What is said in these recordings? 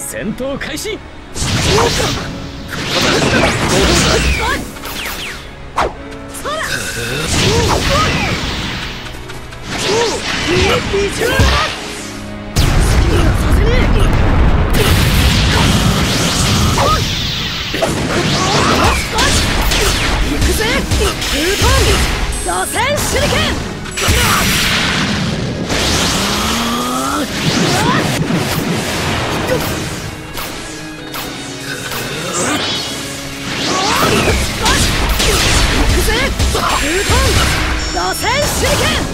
戦闘開始。 螺旋手裏剣。螺旋手裏剣。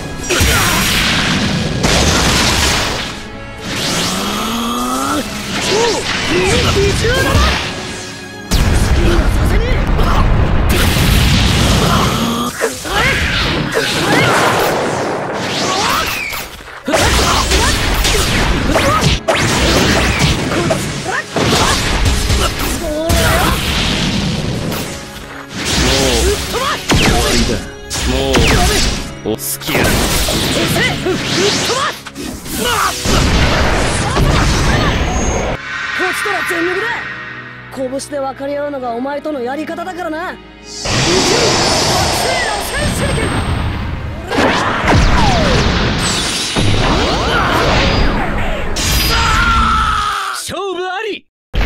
お好きや。 こちとら全力だ。拳で分かり合うのがお前とのやり方だからな。 勝負あり。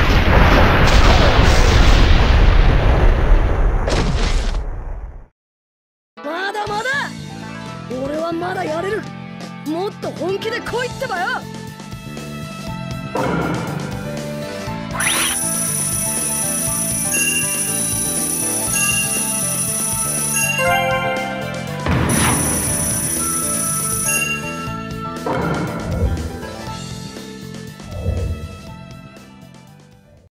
まだまだ俺はまだやれる。もっと本気で来いってばよ。